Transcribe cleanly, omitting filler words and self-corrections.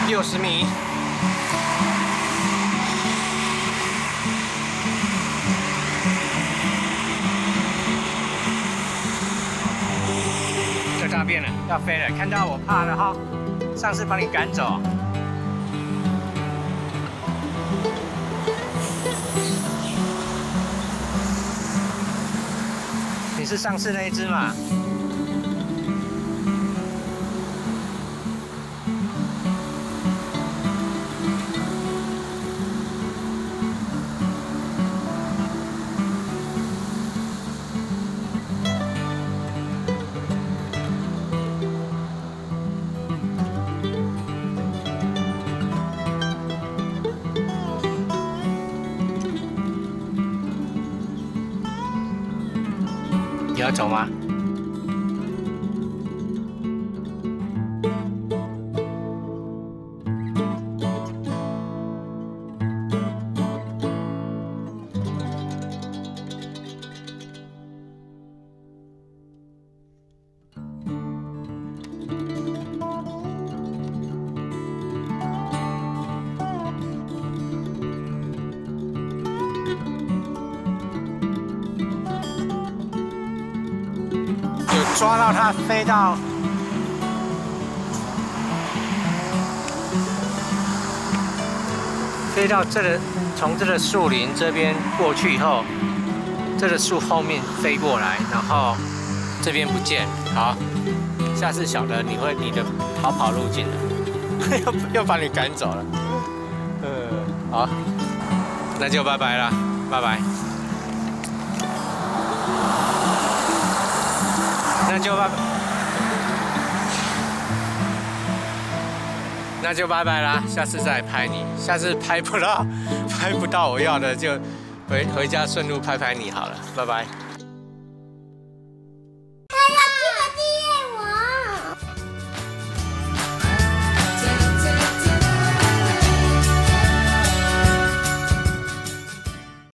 60米。这大便了，要飞了，看到我怕了哈，上次把你赶走。 你是上次那一只嘛？你要走吗？抓到它飞到这个，从这个树林这边过去以后，这个树后面飞过来，然后这边不见。好，下次晓得你的逃跑路径了，又把你赶走了。好，那就拜拜了，拜拜。 那就拜拜啦，下次再拍你。下次拍不到我要的就回家顺路拍拍你好了，拜拜。